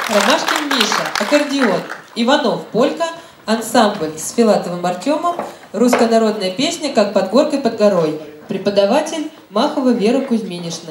Ромашкин Миша, аккордеон, Иванов, полька, ансамбль с Филатовым Артемом, русская народная песня «Как под горкой под горой». Преподаватель Махова Вера Кузьминишна.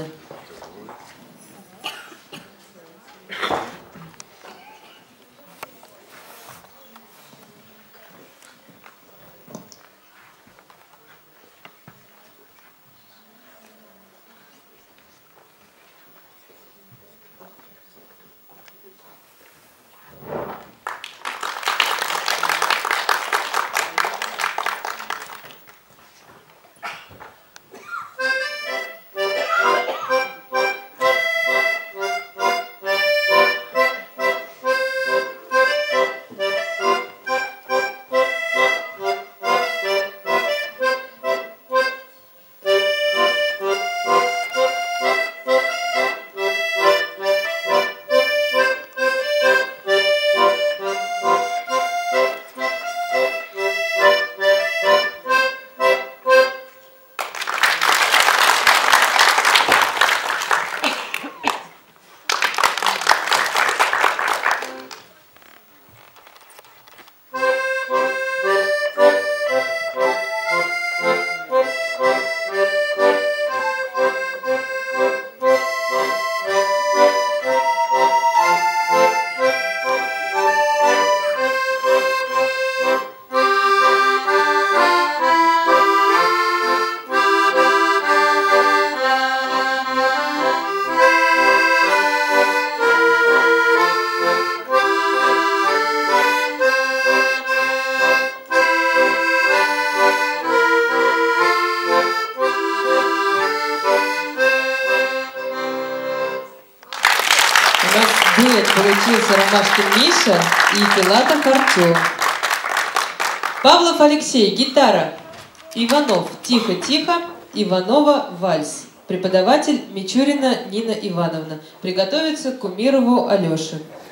Дуэт получился Ромашкин Миша и Филатов Артем. Павлов Алексей, гитара. Иванов, тихо-тихо. Иванова, вальс. Преподаватель Мичурина Нина Ивановна. Приготовиться к Кумирову Алёше.